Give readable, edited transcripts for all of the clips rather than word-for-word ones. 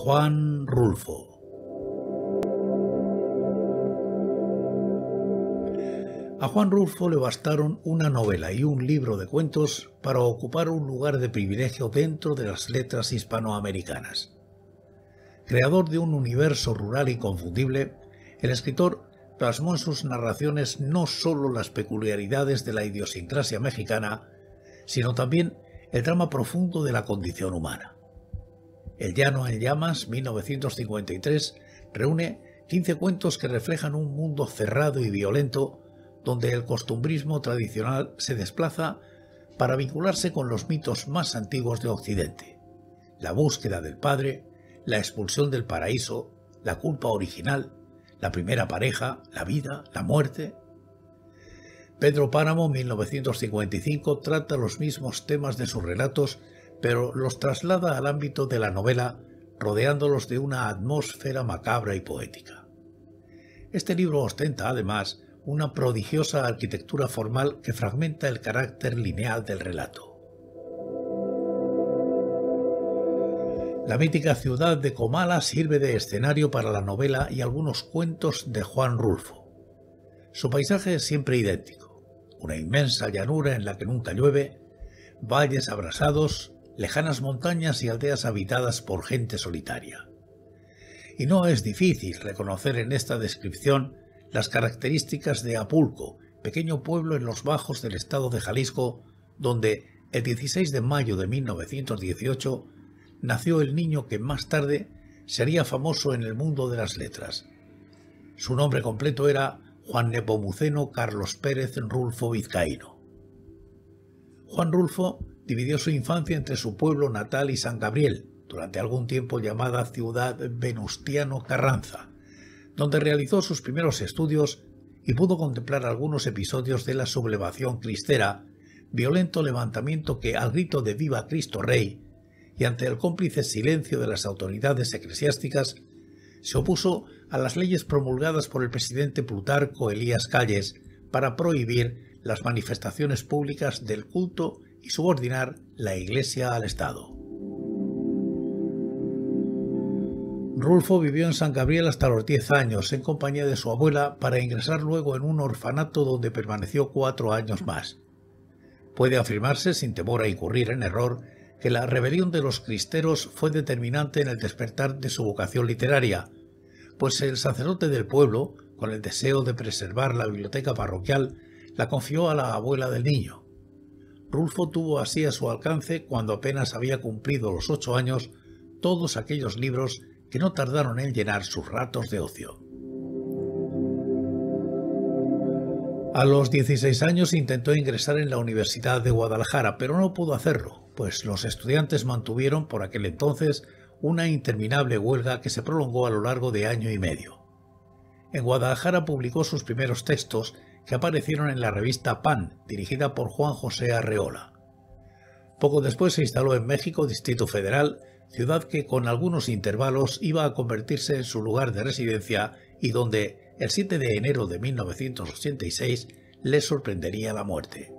Juan Rulfo. A Juan Rulfo le bastaron una novela y un libro de cuentos para ocupar un lugar de privilegio dentro de las letras hispanoamericanas. Creador de un universo rural inconfundible, el escritor plasmó en sus narraciones no solo las peculiaridades de la idiosincrasia mexicana, sino también el drama profundo de la condición humana. El Llano en Llamas, 1953, reúne 15 cuentos que reflejan un mundo cerrado y violento donde el costumbrismo tradicional se desplaza para vincularse con los mitos más antiguos de Occidente: la búsqueda del padre, la expulsión del paraíso, la culpa original, la primera pareja, la vida, la muerte. Pedro Páramo, 1955, trata los mismos temas de sus relatos, pero los traslada al ámbito de la novela, rodeándolos de una atmósfera macabra y poética. Este libro ostenta, además, una prodigiosa arquitectura formal que fragmenta el carácter lineal del relato. La mítica ciudad de Comala sirve de escenario para la novela y algunos cuentos de Juan Rulfo. Su paisaje es siempre idéntico: una inmensa llanura en la que nunca llueve, valles abrasados, lejanas montañas y aldeas habitadas por gente solitaria. Y no es difícil reconocer en esta descripción las características de Apulco, pequeño pueblo en los bajos del estado de Jalisco, donde el 16 de mayo de 1918 nació el niño que más tarde sería famoso en el mundo de las letras. Su nombre completo era Juan Nepomuceno Carlos Pérez Rulfo Vizcaíno. Juan Rulfo dividió su infancia entre su pueblo natal y San Gabriel, durante algún tiempo llamada Ciudad Venustiano Carranza, donde realizó sus primeros estudios y pudo contemplar algunos episodios de la sublevación cristera, violento levantamiento que, al grito de «Viva Cristo Rey», y ante el cómplice silencio de las autoridades eclesiásticas, se opuso a las leyes promulgadas por el presidente Plutarco Elías Calles para prohibir las manifestaciones públicas del culto y subordinar la Iglesia al Estado. Rulfo vivió en San Gabriel hasta los 10 años en compañía de su abuela, para ingresar luego en un orfanato donde permaneció 4 años más. Puede afirmarse, sin temor a incurrir en error, que la rebelión de los cristeros fue determinante en el despertar de su vocación literaria, pues el sacerdote del pueblo, con el deseo de preservar la biblioteca parroquial, la confió a la abuela del niño. Rulfo tuvo así a su alcance, cuando apenas había cumplido los 8 años, todos aquellos libros que no tardaron en llenar sus ratos de ocio. A los 16 años intentó ingresar en la Universidad de Guadalajara, pero no pudo hacerlo, pues los estudiantes mantuvieron por aquel entonces una interminable huelga que se prolongó a lo largo de año y medio. En Guadalajara publicó sus primeros textos, que aparecieron en la revista Pan, dirigida por Juan José Arreola. Poco después se instaló en México, Distrito Federal, ciudad que con algunos intervalos iba a convertirse en su lugar de residencia y donde, el 7 de enero de 1986, le sorprendería la muerte.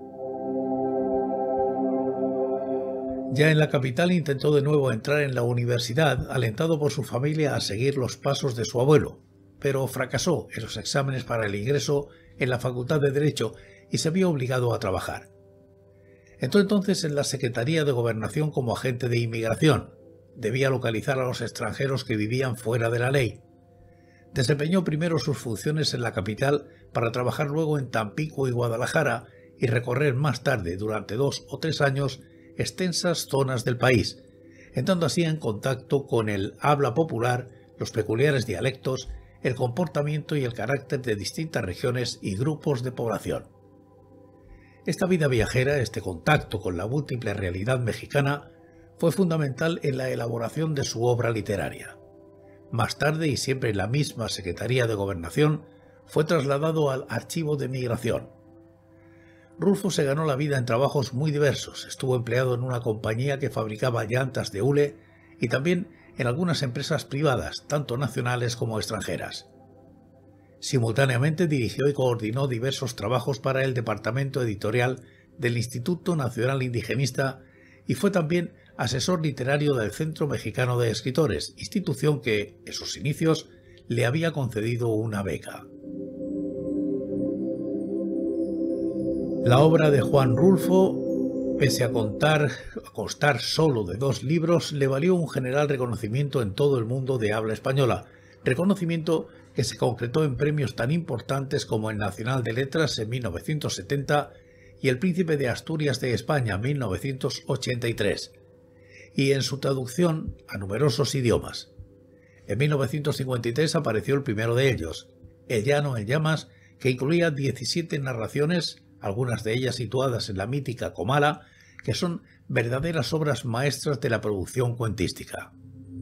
Ya en la capital intentó de nuevo entrar en la universidad, alentado por su familia a seguir los pasos de su abuelo, pero fracasó en los exámenes para el ingreso en la Facultad de Derecho y se vio obligado a trabajar. Entró entonces en la Secretaría de Gobernación como agente de inmigración. Debía localizar a los extranjeros que vivían fuera de la ley. Desempeñó primero sus funciones en la capital para trabajar luego en Tampico y Guadalajara y recorrer más tarde, durante 2 o 3 años, extensas zonas del país, entrando así en contacto con el habla popular, los peculiares dialectos, el comportamiento y el carácter de distintas regiones y grupos de población. Esta vida viajera, este contacto con la múltiple realidad mexicana, fue fundamental en la elaboración de su obra literaria. Más tarde, y siempre en la misma Secretaría de Gobernación, fue trasladado al Archivo de Migración. Rulfo se ganó la vida en trabajos muy diversos. Estuvo empleado en una compañía que fabricaba llantas de hule y también en algunas empresas privadas, tanto nacionales como extranjeras. Simultáneamente dirigió y coordinó diversos trabajos para el departamento editorial del Instituto Nacional Indigenista y fue también asesor literario del Centro Mexicano de Escritores, institución que, en sus inicios, le había concedido una beca. La obra de Juan Rulfo, pese a constar solo de 2 libros, le valió un general reconocimiento en todo el mundo de habla española, reconocimiento que se concretó en premios tan importantes como el Nacional de Letras en 1970 y el Príncipe de Asturias de España en 1983, y en su traducción a numerosos idiomas. En 1953 apareció el primero de ellos, El llano en llamas, que incluía 17 narraciones, algunas de ellas situadas en la mítica Comala, que son verdaderas obras maestras de la producción cuentística.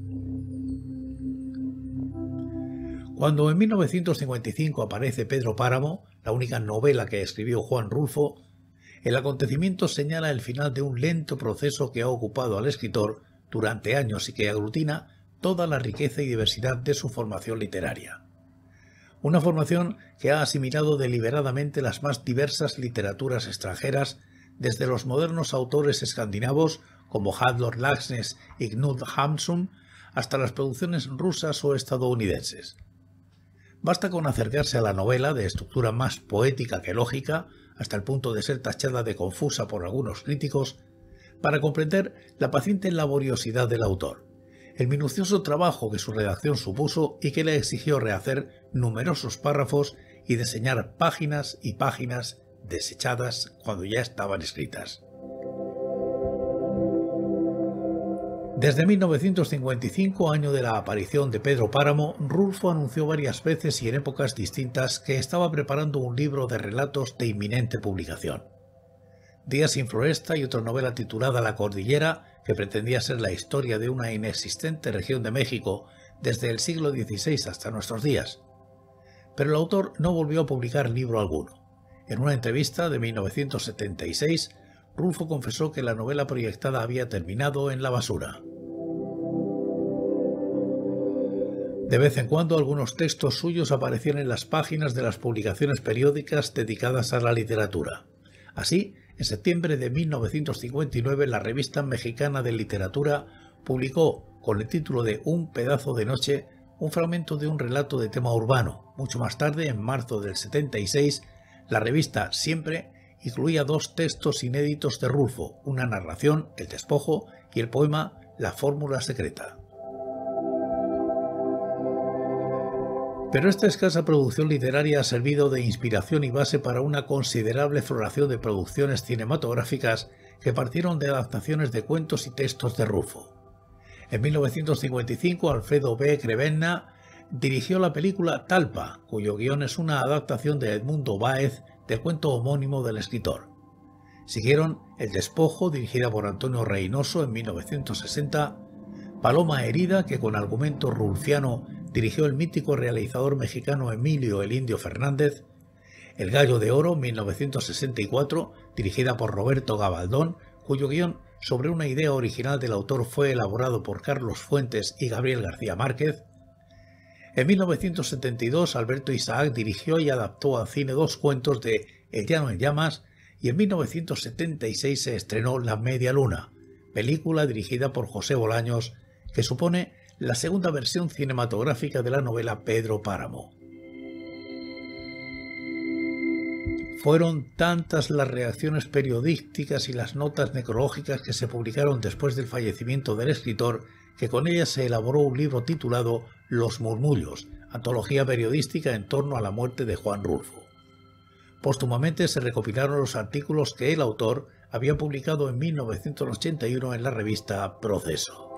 Cuando en 1955 aparece Pedro Páramo, la única novela que escribió Juan Rulfo, el acontecimiento señala el final de un lento proceso que ha ocupado al escritor durante años y que aglutina toda la riqueza y diversidad de su formación literaria. Una formación que ha asimilado deliberadamente las más diversas literaturas extranjeras, desde los modernos autores escandinavos como Halldór Laxness y Knut Hamsun, hasta las producciones rusas o estadounidenses. Basta con acercarse a la novela, de estructura más poética que lógica, hasta el punto de ser tachada de confusa por algunos críticos, para comprender la paciente laboriosidad del autor, el minucioso trabajo que su redacción supuso y que le exigió rehacer numerosos párrafos y diseñar páginas y páginas desechadas cuando ya estaban escritas. Desde 1955, año de la aparición de Pedro Páramo, Rulfo anunció varias veces y en épocas distintas que estaba preparando un libro de relatos de inminente publicación. Días sin floresta y otra novela titulada La Cordillera, que pretendía ser la historia de una inexistente región de México desde el siglo XVI hasta nuestros días. Pero el autor no volvió a publicar libro alguno. En una entrevista de 1976, Rulfo confesó que la novela proyectada había terminado en la basura. De vez en cuando algunos textos suyos aparecían en las páginas de las publicaciones periódicas dedicadas a la literatura. Así, en septiembre de 1959, la Revista Mexicana de Literatura publicó, con el título de Un pedazo de noche, un fragmento de un relato de tema urbano. Mucho más tarde, en marzo del 76, la revista Siempre incluía 2 textos inéditos de Rulfo, una narración, El despojo, y el poema La fórmula secreta. Pero esta escasa producción literaria ha servido de inspiración y base para una considerable floración de producciones cinematográficas que partieron de adaptaciones de cuentos y textos de Rulfo. En 1955, Alfredo B. Crevenna dirigió la película Talpa, cuyo guión es una adaptación de Edmundo Báez del cuento homónimo del escritor. Siguieron El despojo, dirigida por Antonio Reynoso en 1960, Paloma herida, que con argumento rulfiano dirigió el mítico realizador mexicano Emilio el Indio Fernández, El gallo de oro, 1964, dirigida por Roberto Gabaldón, cuyo guión sobre una idea original del autor fue elaborado por Carlos Fuentes y Gabriel García Márquez. En 1972, Alberto Isaac dirigió y adaptó al cine 2 cuentos de El llano en llamas, y en 1976 se estrenó La media luna, película dirigida por José Bolaños, que supone la segunda versión cinematográfica de la novela Pedro Páramo. Fueron tantas las reacciones periodísticas y las notas necrológicas que se publicaron después del fallecimiento del escritor, que con ellas se elaboró un libro titulado Los murmullos, antología periodística en torno a la muerte de Juan Rulfo. Póstumamente se recopilaron los artículos que el autor había publicado en 1981 en la revista Proceso.